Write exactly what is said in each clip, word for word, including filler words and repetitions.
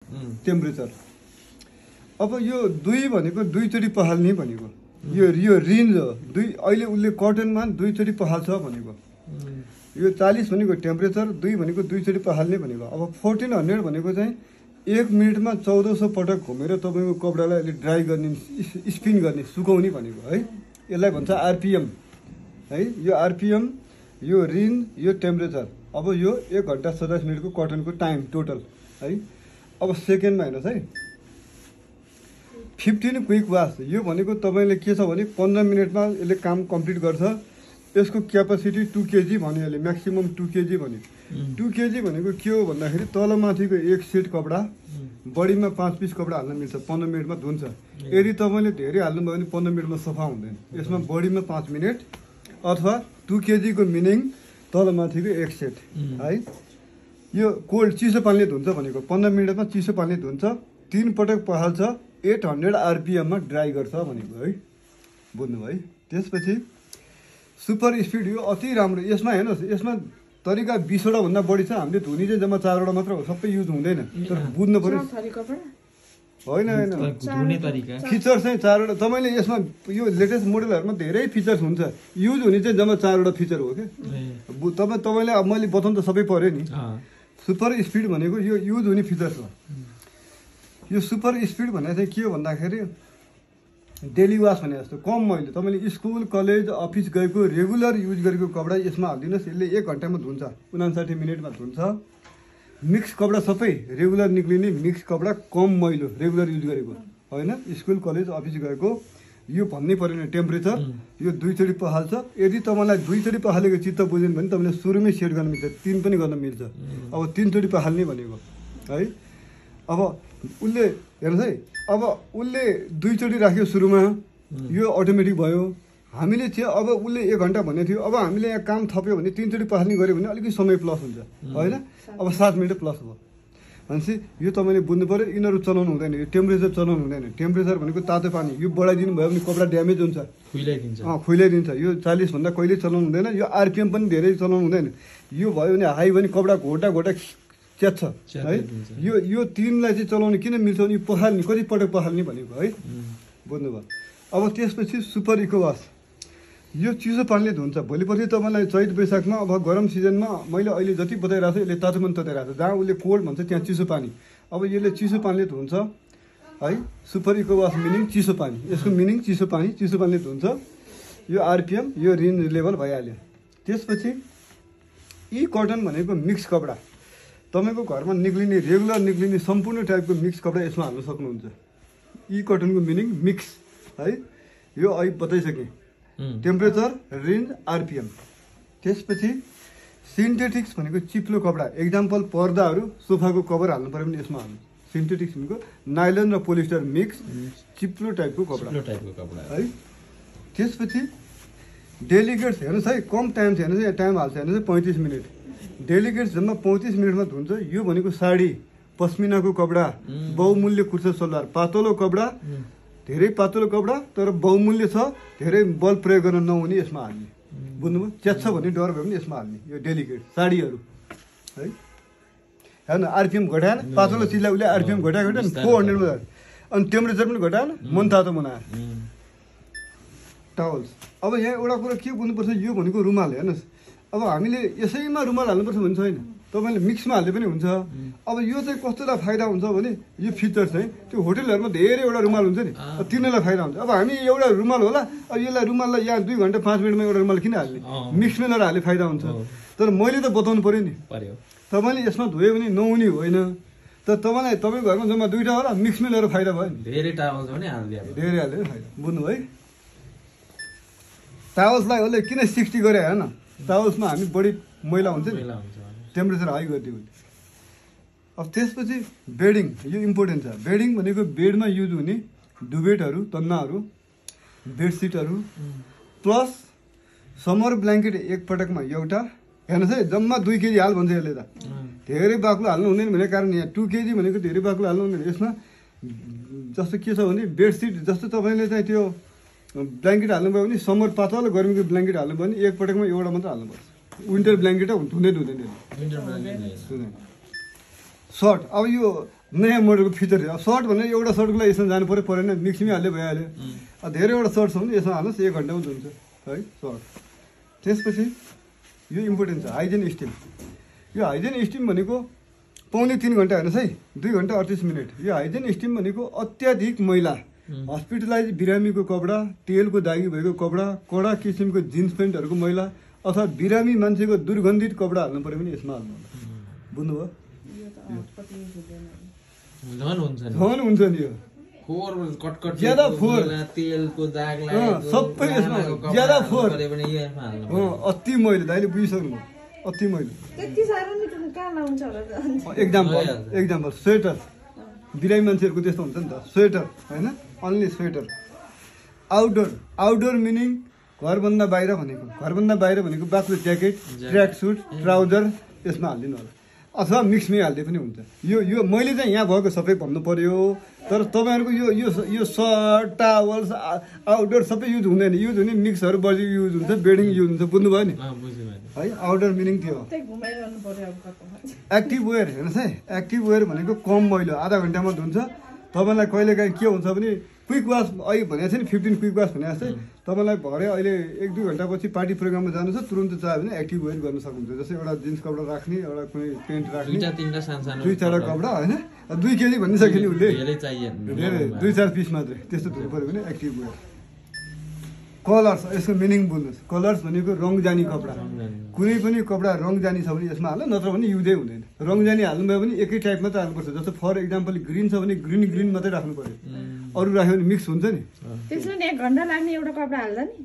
Temperature. अब यो दुई भनेको दुईचोटि पखाल्ने भनेको, यो यो रेन्ज हो। दुई अहिले उसले कटनमा दुईचोटि पखाल्छ भनेको। यो चालिस भनेको टेम्परेचर, दुई भनेको दुईचोटि पखाल्ने भनेको। अब फोर्टिन हन्ड्रेड भनेको चाहिँ एक मिनटमा चौध सौ पटक घुमेर तपाईँको कपडालाई अहिले ड्राई गर्ने, स्पिन गर्ने, सुकाउने भनेको है। यसलाई भन्छ आरपिएम है। यो आरपिएम, यो रेन्ज, यो टेम्परेचर। अब यो एक घन्टा सत्ताइस मिनटको कटनको टाइम टोटल है। अब सेकेन्डमा हेर्नुहोस् है, फिफ्टिन क्विक वास। यो भनेको तपाईँले के छ भने पन्ध्र मिनटमा यसले काम कम्प्लिट गर्छ। यसको क्यापासिटी टु केजी भन्यो यसले, म्याक्सिमम् टु केजी भन्यो। टु केजी भनेको के हो भन्दाखेरि तलमाथिको एक सेट कपडा, बडीमा पाँच पिस कपडा हाल्न मिल्छ, पन्ध्र मिनटमा धुन्छ। यदि तपाईँले धेरै हाल्नुभयो भने पन्ध्र मिनटमा सफा हुँदैन। यसमा बडीमा पाँच मिनट अथवा टु केजीको मिनिङ तलमाथिको एक सेट है। यो कोल्ड चिसो पानीले धुन्छ भनेको, पन्ध्र मिनटमा चिसो पानीले धुन्छ, तिन पटक पखाल्छ, एट हन्ड्रेड आरपिएममा ड्राई गर्छ भनेको है। बुझ्नुभयो है। त्यसपछि सुपर स्पिड, यो अति राम्रो। यसमा हेर्नुहोस्, यसमा तरिका बिसवटा भन्दा बढी छ। हामीले धुनी चाहिँ जम्मा चारवटा मात्र हो, सबै युज हुँदैन। तर बुझ्नु पर्यो। होइन होइन, फिचर चाहिँ चारवटा। तपाईँले यसमा यो लेटेस्ट मोडलहरूमा धेरै फिचर्स हुन्छ, युज हुने चाहिँ जम्मा चारवटा फिचर हो क्या। तपाईँ तपाईँलाई अब मैले बताउनु त सबै पऱ्यो नि। सुपर स्पिड भनेको यो युज हुने फिचर्स हो। यो सुपर स्पिड भनेको चाहिँ के हो भन्दाखेरि डेली वास भने जस्तो कम मैलो। तपाईँले स्कुल कलेज अफिस गएको रेगुलर युज गरेको कपडा यसमा हालिदिनुहोस्, यसले एक घन्टामा धुन्छ, उनासाठी मिनटमा धुन्छ। मिक्स कपडा सबै रेगुलर निक्लिने मिक्स कपडा, कम मैलो, रेगुलर युज गरेको होइन। स्कुल कलेज अफिस गएको यो भन्नै परेन। टेम्परेचर यो दुईचोटि पखाल्छ। यदि तपाईँलाई दुईचोटि पखालेको चित्त बुझ्यो भने तपाईँले सुरुमै सेट गर्न मिल्छ, तिन पनि गर्न मिल्छ। अब तिनचोटि पखाल्ने भनेको है। अब उसले हेर्नुहोस् है, अब उसले दुईचोटि राख्यो सुरुमा, यो अटोमेटिक भयो। हामीले चाहिँ अब उसले एक घन्टा भनेको थियो, अब हामीले यहाँ काम थप्यो भने तिनचोटि पखाल्ने गऱ्यो भने अलिकति समय प्लस हुन्छ होइन। अब सात मिनट प्लस भयो भनेपछि यो तपाईँले बुझ्नु पऱ्यो। यिनीहरू चलाउनु हुँदैन, यो टेम्परेचर चलाउनु हुँदैन। टेम्परेचर भनेको तातो पानी, यो बढाइदिनु भयो भने कपडा ड्यामेज हुन्छ, खुइलाइदिन्छ। अँ खुइलाइदिन्छ। यो चालिसभन्दा कहिले चलाउनु हुँदैन। यो आरपिएम पनि धेरै चलाउनु हुँदैन। यो भयो भने हाई भने कपडा घोटा घोटा च्यात्छ है। यो यो तिनलाई चाहिँ चलाउनु किन मिल्छ भने यो पखाल्ने, कति पटक पखाल्ने भनेको है। बुझ्नुभयो। अब त्यसपछि सुपर इको वास, यो चिसो पानीले धुन्छ। भोलिपर्सि तपाईँलाई चैत वैशाखमा अब गरम सिजनमा मैले अहिले जति बताइरहेको छु यसले तातो पनि तताइरहेको छ। जहाँ उसले कोल्ड भन्छ त्यहाँ चिसो पानी, अब यसले चिसो पानीले धुन्छ है। सुपर इको वास मिनिङ चिसो पानी, यसको मिनिङ चिसो पानी, चिसो पानीले धुन्छ। यो आरपिएम, यो रेन्ज लेभल भइहाल्यो। त्यसपछि यी कटन भनेको मिक्स कपडा, तपाईँको घरमा निक्लिने रेगुलर निक्लिने सम्पूर्ण टाइपको मिक्स कपडा यसमा हाल्न सक्नुहुन्छ। यी कटनको मिनिङ मिक्स है। यो अहिले बताइसकेँ, टेम्परेचर, रेन्ज, आरपिएम। त्यसपछि सिन्थेटिक्स भनेको चिप्लो कपडा, एक्जाम्पल पर्दाहरू, सोफाको कभर हाल्नु पऱ्यो भने यसमा हाल्नु। सिन्थेटिक्स भनेको नाइलन र पोलिस्टर मिक्स चिप्लो टाइपको कपडा टाइपको कपडा है। त्यसपछि डेलिकेट्स हेर्नुहोस् है, कम टाइम छ हेर्नुहोस्, यहाँ टाइम हाल्छ हेर्नुहोस्, पैँतिस मिनट। डेलिकेट्स जम्मा पैँतिस मिनटमा धुन्छ। यो भनेको साडी, पस्मिनाको कपडा, बहुमूल्य कुर्ता सलवार, पातलो कपडा, धेरै पातलो कपडा तर बहुमूल्य छ, धेरै बल प्रयोग गर्न नहुने यसमा हाल्ने। बुझ्नुभयो। च्यात्छ भन्ने डर भयो भने यसमा हाल्ने। यो डेलिकेट साडीहरू है। हेर्नु आरपिएम घटाएन, पातलो चिजलाई उसले आरपिएम घटाए घटाएन, फोर हन्ड्रेडमा जान्छ। अनि टेम्परेचर पनि घटाएन, मन तातो बनायो। टावल्स, अब यहाँ एउटा कुरो के बुझ्नुपर्छ, यो भनेको रुमाल हेर्नुहोस्। अब हामीले यसैमा रुमाल हाल्नुपर्छ भने छैन, तपाईँले मिक्समा हाल्दै पनि हुन्छ। अब यो चाहिँ कस्तोलाई फाइदा हुन्छ भने यो फिचर चाहिँ त्यो होटेलहरूमा धेरैवटा रुमाल हुन्छ नि, तिनीहरूलाई फाइदा हुन्छ। अब हामी एउटा रुमाल होला, अब यसलाई रुमाललाई यहाँ दुई घन्टा पाँच मिनटमा एउटा रुमाल किन हाल्ने, मिक्समा लिएर हाले फाइदा हुन्छ। तर मैले त बताउनु पऱ्यो नि, तपाईँले यसमा धोयो भने नहुने होइन। तर तपाईँलाई तपाईँको घरमा जम्मा दुईवटा होला, मिक्समा लिएर फाइदा भयो नि। धेरै टावल छ भने हालिदियो, धेरै हाल्यो फाइदा। बुझ्नु है। टावल्सलाई उसले किन सिक्सटी गरे हेर्न, टावल्समा हामी बढी मैला हुन्छ नि, टेम्परेचर हाई गरिदियो भने। अब त्यसपछि बेडिङ, यो इम्पोर्टेन्ट छ। बेडिङ भनेको बेडमा युज हुने डुबेटहरू, तन्नाहरू, बेडसिटहरू प्लस समर ब्ल्याङ्केट एकपटकमा एउटा। हेर्नुहोस् है, जम्मा दुई केजी हाल भन्छ यसले त। धेरै बाक्लो हाल्नु हुँदैन भनेको कारण यहाँ टु केजी भनेको धेरै बाक्लो हाल्नु हुँदैन। यसमा जस्तो के छ भने बेडसिट जस्तो तपाईँले चाहिँ त्यो ब्ल्याङ्केट हाल्नुभयो भने समर पातलो, गर्मीको ब्ल्याङ्केट हाल्नुभयो भने एकपटकमा एउटा मात्र हाल्नुपर्छ। विन्टर ब्ल्याङ्केट धुँदै धुँदैन। सर्ट, अब यो नयाँ मोडलको फिचर थियो। अब सर्ट भने एउटा सर्टको लागि यसमा जानु पऱ्यो परेन, मिक्सीमै हाल्यो भइहाल्यो। अब धेरैवटा सर्ट छ भने यसमा हाल्नुहोस् एक घन्टामा धुन्छ है सर्ट। त्यसपछि यो इम्पोर्टेन्ट छ हाइजेन स्टिम। यो हाइजेन स्टिम भनेको पाउने तिन घन्टा हेर्नुहोस् है, दुई घन्टा अडतिस मिनट। यो हाइजेन स्टिम भनेको अत्याधिक मैला हस्पिटलाइज बिरामीको कपडा, तेलको दागी भएको कपडा, कडा किसिमको जिन्स प्यान्टहरूको मैला अथवा बिरामी मान्छेको दुर्गन्धित कपडा हाल्नु पऱ्यो भने यसमा हाल्नु बुझ्नुभयो? झन् हुन्छ नि झन् हुन्छ नि यो फोहोर कटकट ज्यादा फोहोर तेलको दाग लागेको सबै यसमा ज्यादा फोहोर पनि यो यसमा हाल्नु अति मैले दाइले बुझिसक्नु भयो अति मैले त्यति साह्रो नि कहाँ लाउँछ होला एक्जाम्पल एक्जाम्पल स्वेटर बिरामी मान्छेहरूको त्यस्तो हुन्छ नि त स्वेटर होइन only sweater outdoor outdoor meaning घरभन्दा बाहिर भनेको घरभन्दा बाहिर भनेको बाक्लो ज्याकेट ट्र्याक सुट ट्राउजर यसमा हालिदिनु होला अथवा मिक्समै हाल्दै पनि हुन्छ। यो यो मैले चाहिँ यहाँ भएको सबै भन्नु पर्यो तर तपाईँहरूको यो यो यो सर्ट टावल्स आउटडोर सबै युज हुँदैन। युज हुने मिक्सहरू बजी युज हुन्छ बेडिङ युज हुन्छ बुझ्नुभयो नि है। आउटडोर मिनिङ त्यो हो। एक्टिभ वेयर हेर्नुहोस् है एक्टिभ वेयर भनेको कम मैलो आधा घन्टामा धुन्छ। तपाईँलाई कहिलेकाहीँ के हुन्छ भने क्विक वास अहिले भनेको छ नि फिफ्टिन क्विक वास भने जस्तै तपाईँलाई भरे अहिले एक दुई घन्टापछि पार्टी प्रोग्राममा जानु छ तुरुन्त चाह्यो भने एक्टिभ वेयर गर्न सक्नुहुन्छ। जस्तै एउटा जिन्स कपडा राख्ने एउटा कुनै पेन्ट राख्ने दुई चारवटा कपडा होइन दुई केजी भनिसक्यो नि उसले धेरै दुई चार पिस मात्रै त्यस्तो धुनु पऱ्यो भने एक्टिभ वेयर। कलर्स यसको मिनिङ बुझ्नुहोस् कलर्स भनेको रङ जानी कपडा कुनै पनि कपडा रङ जानी छ भने यसमा हाल्नु नत्र भने युजै हुँदैन। रङ जानी हाल्नुभयो भने एकै टाइप मात्रै हाल्नुपर्छ। जस्तो फर इक्जाम्पल ग्रिन छ भने ग्रिन ग्रिन मात्रै राख्नु पऱ्यो अरू राख्यो भने मिक्स हुन्छ नि। त्यसमा एक घन्टा लाग्ने एउटा कपडा हाल्दा नि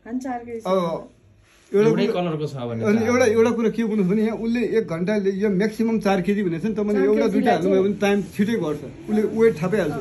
एउटै कलरको छ भने अनि एउटा एउटा कुरा के बुझ्नुहोस् भने यहाँ उसले एक घन्टा यो म्याक्सिमम चार केजी भनेको छ नि तपाईँले एउटा दुइटा हाल्नुभयो भने टाइम छिटै गर्छ उसले वेट थापिहाल्छ।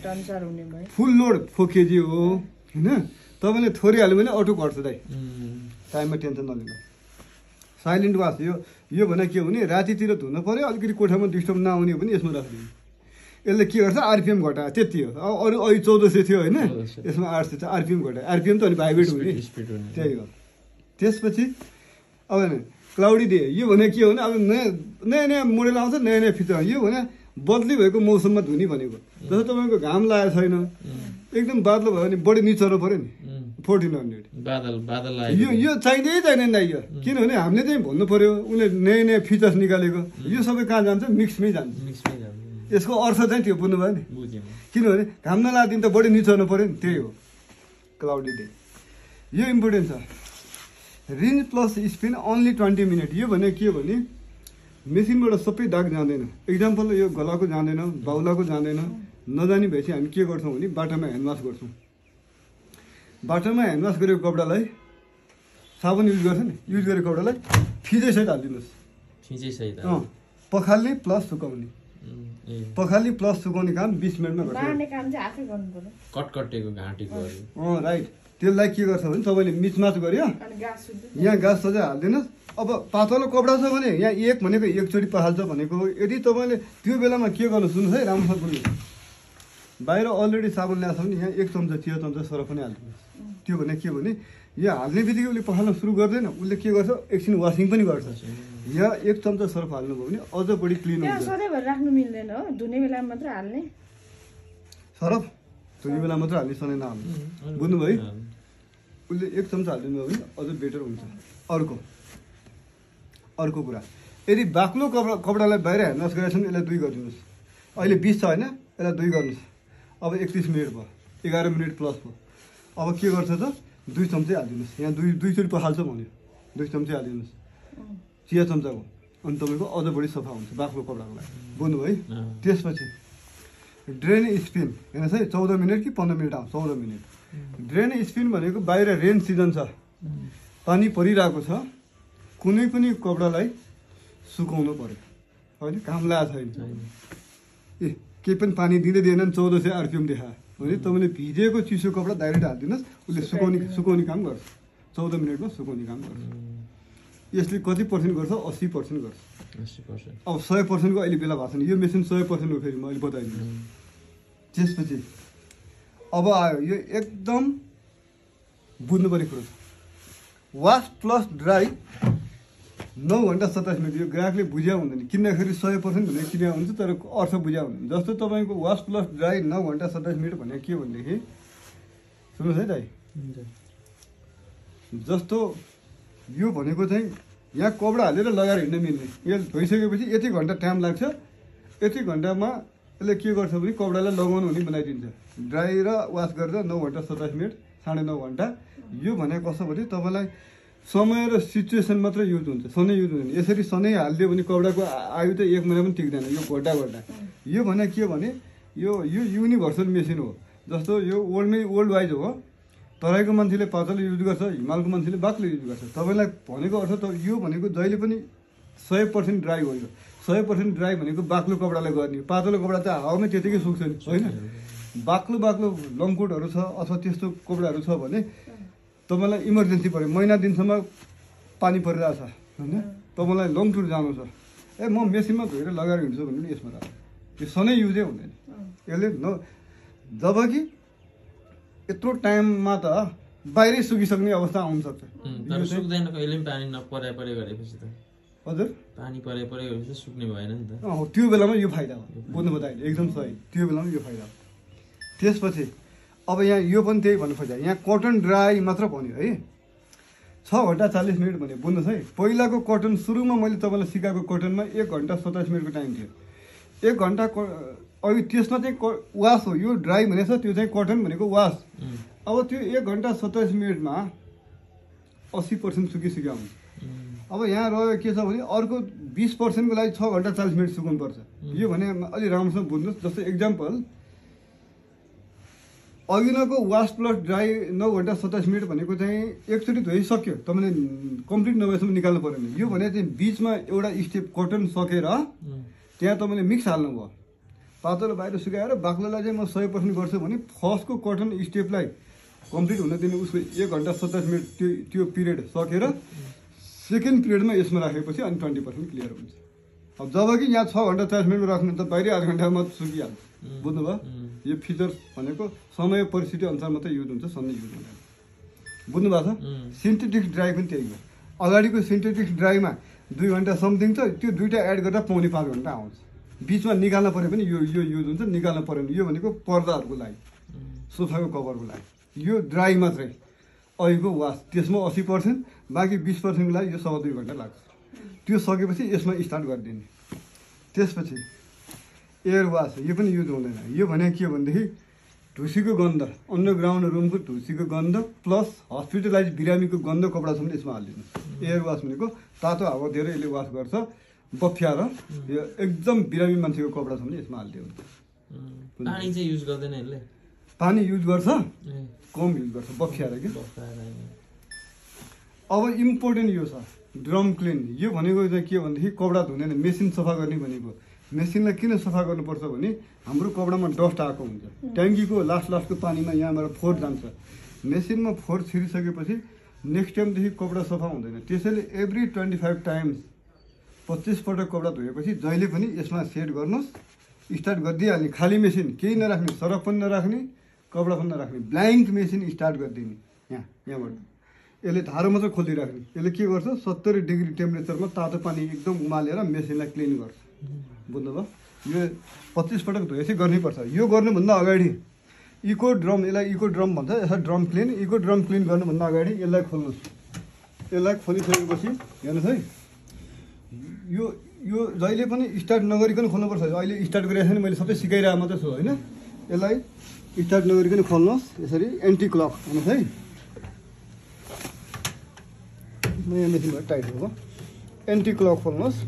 फुल लोड फोर केजी हो होइन तपाईँले थोरै हाल्यो भने अटो घट्छ दाइ टाइममा टेन्सन नलिनु। साइलेन्ट वास यो यो भने के हुने रातितिर धुनु पऱ्यो अलिकति कोठामा डिस्टर्ब नआउने हो भने यसमा राखिदिनु यसले के गर्छ आरपिएम घटायो त्यति हो। अब अरू अहिले चौध सय थियो होइन यसमा आठ सय छ आरपिएम घटायो आरपिएम त अनि भाइब्रेट हुने त्यही हो। त्यसपछि अब क्लाउडी डे यो भने के हो भने अब नयाँ नयाँ नयाँ मोडल आउँछ नयाँ नयाँ फिचर यो भने बदली भएको मौसममा धुने भनेको जस्तो तपाईँको घाम लागेको छैन एकदम बादलो भयो भने बढी निचर्नु पऱ्यो नि फोर्टिन हन्ड्रेड बादल बादल यो यो चाहिँदै चाहिँदैन दाइ यो किनभने हामीले चाहिँ भन्नु पऱ्यो उसले नयाँ नयाँ फिचर्स निकालेको यो सबै कहाँ जान्छ मिक्समै जान्छ। यसको अर्थ चाहिँ त्यो बुझ्नुभयो नि किनभने घाम नलाएको दिन त बढी निचर्नु पऱ्यो नि त्यही हो क्लाउडी डे। यो इम्पोर्टेन्ट छ rinse plus spin only twenty minute यो भने के भने मेसिनबाट सबै दाग जाँदैन। इक्जाम्पल यो गलाको जाँदैन बाहुलाको जाँदैन नजाने भएपछि हामी के गर्छौँ भने बाटामा ह्यान्डवास गर्छौँ। बाटामा ह्यान्डवास गरेको कपडालाई साबुन युज गर्छ नि युज गरेको कपडालाई फिजै सहित हालिदिनुहोस् अँ पखाल्ने प्लस सुकाउने पखाल्ने प्लस सुकाउने काम बिस मिनटमा गर्छ। कटकटेको घाँटीको अँ राइट त्यसलाई के गर्छ भने तपाईँले मिचमाच गऱ्यो यहाँ गाँस सजाय हालिदिनुहोस्। अब पातलो कपडा छ भने यहाँ एक भनेको एकचोटि पखाल्छ भनेको यदि तपाईँले त्यो बेलामा के गर्नु सुन्नुहोस् है राम्रोसँग बुझ्नुहोस् बाहिर अलरेडी साबुन ल्याएको छ भने यहाँ एक चम्चा चिया चम्चा सरफ पनि हालिदिनुहोस्। त्यो भने के भने यहाँ हाल्ने बित्तिकै उसले पखाल्न सुरु गर्दैन उसले के गर्छ एकछिन वासिङ पनि गर्छ। यहाँ एक चम्चा सरफ हाल्नुभयो भने अझ बढी क्लिन हुन्छ। राख्नु मिल्दैन हो धुने बेला मात्र हाल्ने सरफ धुने बेला मात्र हाल्ने सधैँ नहाल्नु बुझ्नुभयो उसले एक चम्चा हालिदिनु भयो भने अझ बेटर हुन्छ। अर्को अर्को कुरा यदि बाक्लो कपडा कपडालाई बाहिर ह्यान्डवास गरेको छ भने यसलाई दुई गरिदिनुहोस्। अहिले बिस छ होइन यसलाई दुई गर्नुहोस्। अब एकतिस मिनट भयो एघार मिनट प्लस भयो अब के गर्छ त दुई चम्चै हालिदिनुहोस्। यहाँ दुई दुईचोटि पखाल्छ भन्यो दुई चम्चै हालिदिनुहोस् चिया चम्चाको अनि तपाईँको अझ बढी सफा हुन्छ बाक्लो कपडाको लागि बुझ्नुभयो है। त्यसपछि ड्रेन स्पिन हेर्नुहोस् है चौध मिनट कि पन्ध्र मिनट आउँछ चौध मिनट ड्रेन स्पिन भनेको बाहिर रेन सिजन छ पानी परिरहेको छ कुनै पनि कपडालाई सुकाउनु पऱ्यो होइन घाम लागेको छैन ए केही पनि पानी दिँदै दिएन चौध सय आरपिएम देखायो भने तपाईँले भिजेको चिसो कपडा डाइरेक्ट हालिदिनुहोस् उसले सुकाउने सुकाउने काम गर्छ चौध मिनटमा सुकाउने काम गर्छ। यसले कति पर्सेन्ट गर्छ अस्सी पर्सेन्ट गर्छ। अब सय पर्सेन्टको अहिले बेला भएको छैन यो मेसिन सय पर्सेन्ट हो फेरि म अहिले बताइदिन्छु। त्यसपछि अब आयो यो एकदम बुझ्नुपर्ने कुरो छ वास प्लस ड्राई नौ घन्टा सत्ताइस मिनट यो ग्राहकले बुझ्या हुँदैन किन्दाखेरि सय पर्सेन्ट भनेर किन्या हुन्छ तर अर्थ बुझ्या हुँदैन जस्तो तपाईँको वास प्लस ड्राई नौ घन्टा सत्ताइस मिनट भनेको के भनेदेखि सुन्नुहोस् है दाइ जस्तो यो भनेको चाहिँ यहाँ कपडा हालेर लगाएर हिँड्न मिल्ने यो धोइसकेपछि यति घन्टा टाइम लाग्छ यति घन्टामा यसले के गर्छ भने कपडालाई लगाउनु हुने बनाइदिन्छ ड्राई र वास गरेर नौ घन्टा सत्ताइस मिनट साढे नौ घन्टा यो भनेको कसो भने तपाईँलाई समय र सिचुएसन मात्र युज हुन्छ सधैँ युज हुँदैन यसरी सधैँ हालिदियो भने कपडाको आयु त एक महिना पनि टिक्दैन यो घोटा घोटा यो भने के भने यो यो युनिभर्सल मेसिन हो जस्तो यो वर्ल्डमै वर्ल्ड वाइज हो तराईको मान्छेले पातलो युज गर्छ हिमालको मान्छेले बाक्लो युज गर्छ तपाईँलाई भनेको अर्थ त यो भनेको जहिले पनि सय पर्सेन्ट ड्राई हो यो सय पर्सेन्ट ड्राई भनेको बाक्लो कपडालाई गर्ने पातलो कपडा त हावामै त्यतिकै सुक्छ नि होइन बाक्लो बाक्लो लङकोटहरू छ अथवा त्यस्तो कपडाहरू छ भने तपाईँलाई इमर्जेन्सी पऱ्यो महिना दिनसम्म पानी परिरहेछ होइन तपाईँलाई लङ टुर जानु छ ए म मेसिनमा धोएर लगाएर हिँड्छु भने पनि यसमा राख्छु यो सधैँ युजै हुँदैन यसले न जब कि यत्रो टाइममा त बाहिरै सुकिसक्ने अवस्था आउन सक्छ सुक्दैन कहिले पनि पानी नपरे परे गरेपछि त हजुर पानी परे परे गरेपछि सुक्ने भएन नि त अँ त्यो बेलामा यो फाइदा हो बुझ्नु बताए एकदम सही त्यो बेलामा यो फाइदा हो त्यसपछि अब यहाँ यो पनि त्यही भन्नु खोजेँ यहाँ कटन ड्राई मात्र भन्यो है छ घन्टा चालिस मिनट भन्यो बुझ्नुहोस् है पहिलाको कटन सुरुमा मैले तपाईँलाई सिकाएको कटनमा एक घन्टा सत्ताइस मिनटको टाइम थियो एक घन्टा अघि त्यसमा चाहिँ वास हो यो ड्राई भनेको छ त्यो चाहिँ कटन भनेको वास अब त्यो एक घन्टा सत्ताइस मिनटमा अस्सी पर्सेन्ट सुकिसक्यो हुन्छ अब यहाँ रह्यो के छ भने अर्को बिस पर्सेन्टको लागि छ घन्टा चालिस मिनट सुकाउनुपर्छ यो भने अलि राम्रोसँग बुझ्नुहोस् जस्तो इक्जाम्पल अघिनको वास प्लस ड्राई नौ घन्टा सत्ताइस मिनट भनेको चाहिँ एकचोटि धोइसक्यो तपाईँले कम्प्लिट नभएसम्म निकाल्नु पऱ्यो भने यो भने चाहिँ बिचमा एउटा स्टेप कटन सकेर त्यहाँ तपाईँले मिक्स हाल्नुभयो पातलो बाहिर सुकाएर बाक्लोलाई चाहिँ म सय पर्सेन्ट गर्छु भने फर्स्टको कटन स्टेपलाई कम्प्लिट हुन दिने उसको एक घन्टा सत्ताइस मिनट त्यो त्यो पिरियड सकेर सेकेन्ड पिरियडमा यसमा राखेपछि अनि ट्वेन्टी पर्सेन्ट क्लियर हुन्छ अब जब कि यहाँ छ घन्टा चालिस मिनटमा राख्नु त बाहिरै आठ घन्टामा सुकिहाल्छ बुझ्नुभयो यो फिचर भनेको समय परिस्थिति अनुसार मात्रै युज हुन्छ सधैँ युज हुँदैन बुझ्नु भएको छ सिन्थेटिक ड्राई पनि त्यही हो अगाडिको सिन्थेटिक ड्राईमा दुई घन्टा समथिङ छ त्यो दुइटा एड गर्दा पाउने पाँच घन्टा आउँछ बिचमा निकाल्न पऱ्यो भने यो यो युज हुन्छ निकाल्न पऱ्यो भने यो भनेको पर्दाहरूको लागि सोफाको कभरको लागि यो ड्राई मात्रै अहिलेको वास त्यसमा अस्सी पर्सेन्ट बाँकी बिस पर्सेन्टको लागि यो सवा दुई घन्टा लाग्छ त्यो सकेपछि यसमा स्टार्ट गरिदिने त्यसपछि एयर वास यो पनि युज हुँदैन यो भने के भनेदेखि ढुसीको गन्ध अन्डरग्राउन्ड रुमको ढुसीको गन्ध प्लस हस्पिटलाइज बिरामीको गन्ध कपडासम्म यसमा हालिदिनु एयर वास भनेको तातो हावा दिएर यसले वास गर्छ बफ्याएर यो एकदम बिरामी मान्छेको कपडासम्म यसमा हालिदियो पानी चाहिँ युज गर्दैन यसले पानी युज गर्छ कम युज गर्छ बफ्याएर कि अब इम्पोर्टेन्ट यो छ ड्रम क्लिन यो भनेको चाहिँ के भनेदेखि कपडा धुँदैन मेसिन सफा गर्ने भनेको मेसिनलाई किन सफा गर्नुपर्छ भने हाम्रो कपडामा डस्ट आएको हुन्छ ट्याङ्कीको लास्ट लास्टको पानीमा यहाँबाट फोहोर जान्छ मेसिनमा फोहोर छिरिसकेपछि नेक्स्ट टाइमदेखि कपडा सफा हुँदैन त्यसैले एभ्री ट्वेन्टी फाइभ टाइम्स पच्चिस पटक कपडा धोएपछि जहिले पनि यसमा सेट गर्नुहोस् स्टार्ट गरिदिइहाल्ने खाली मेसिन केही नराख्ने सरफ पनि नराख्ने कपडा पनि नराख्ने ब्ल्याङ्क मेसिन स्टार्ट गरिदिने यहाँ यहाँबाट यसले धारो मात्र खोलिदिइराख्ने यसले के गर्छ सत्तरी डिग्री टेम्परेचरमा तातो पानी एकदम उमालेर मेसिनलाई क्लिन गर्छ बुझ्नुभयो यो पच्चिस पटक धोएपछि गर्नैपर्छ यो गर्नुभन्दा अगाडि इको ड्रम यसलाई इको ड्रम भन्छ यसलाई drum clean eco drum clean गर्नुभन्दा अगाडि यसलाई खोल्नुहोस् यसलाई खोलिसकेपछि हेर्नुहोस् है यो यो जहिले पनि स्टार्ट नगरिकन खोल्नुपर्छ अहिले स्टार्ट गरिरहेको छैन मैले सबै सिकाइरहेको मात्रै छु होइन यसलाई स्टार्ट नगरिकन खोल्नुहोस् यसरी एन्टी क्लक हेर्नुहोस् है नयाँ मेसिनबाट टाइट हो एन्टी क्लक खोल्नुहोस्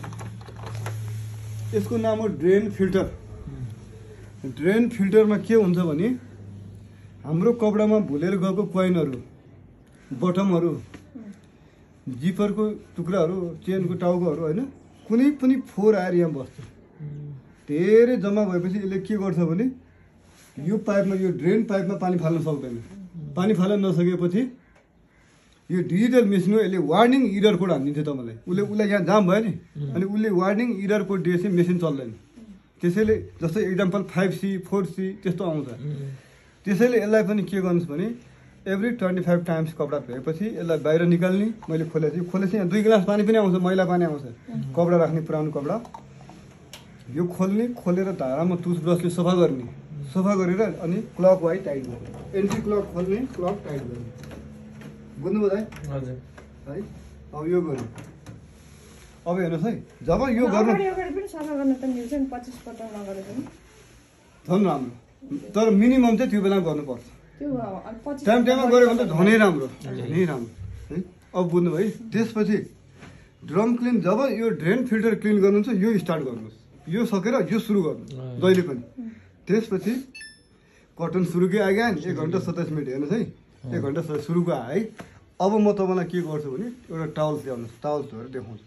यसको नाम हो ड्रेन फिल्टर ड्रेन फिल्टरमा के हुन्छ भने हाम्रो कपडामा भुलेर गएको कोइनहरू बटमहरू जिपरको टुक्राहरू चेनको टाउकोहरू होइन कुनै पनि फोहोर आएर यहाँ बस्छ धेरै जम्मा भएपछि यसले के गर्छ भने यो पाइपमा यो ड्रेन पाइपमा पानी फाल्न सक्दैन पानी फाल्न नसकेपछि यो डिजिटल मेसिन हो यसले वार्निङ इरर कोड हानिदिन्छ तपाईँलाई उसले उसलाई यहाँ जाम भयो नि अनि उसले वार्निङ इरर कोड दिएपछि मेसिन चल्दैन त्यसैले जस्तै example five C four C त्यस्तो आउँछ त्यसैले यसलाई पनि के गर्नुहोस् भने एभ्री ट्वेन्टी फाइभ टाइम्स कपडा धोएपछि यसलाई बाहिर निकाल्ने। मैले खोलेपछि खोलेपछि यहाँ दुई गिलास पानी पनि आउँछ, मैला पानी आउँछ, कपडा राख्ने पुरानो कपडा। यो खोल्ने, खोलेर धारामा टुथब्रसले सफा गर्ने, सफा गरेर अनि क्लक वाइज टाइट गर्ने, एन्टी क्लक खोल्ने, क्लक टाइट गर्ने। बुझ्नुभयो दाइ? हजुर है। अब यो गर्नु। अब हेर्नुहोस् है, जब यो गर्नु अगाडि अगाडि पनि सफा गर्न त मिल्छ नि, पच्चिस पल्ट नगरे पनि झन् राम्रो, तर मिनिमम चाहिँ त्यो बेला गर्नुपर्छ। त्यो अब पच्चिस टाइम टाइममा गऱ्यो भने त झनै राम्रो, झनै राम्रो है। अब बुझ्नुभयो है। त्यसपछि ड्रम क्लिन, जब यो ड्रेन फिल्टर क्लिन गर्नुहुन्छ यो स्टार्ट गर्नुहोस्, यो सकेर यो सुरु गर्नु जहिले पनि। त्यसपछि कटन सुरुकै आइगयो नि, एक घन्टा सत्ताइस मिनट हेर्नुहोस् है, एक घन्टा सुरुको आयो है। अब म तपाईँलाई के गर्छु भने एउटा टावल ल्याउनुहोस्, टावल धोएर देखाउँछु।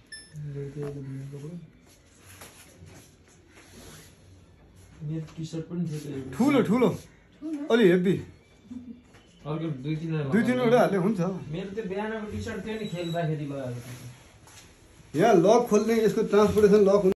मेरो टी सर्ट पनि थियो ठुलो ठुलो अलि हेभी, अर्को दुई तिन दुई तिनवटा हाल्ने हुन्छ। मेरो त्यो बिहानको टी सर्ट थियो नि खेल्दाखेरि लगाएको। यहाँ लक खोल्ने, यसको ट्रान्सपोर्टेसन लक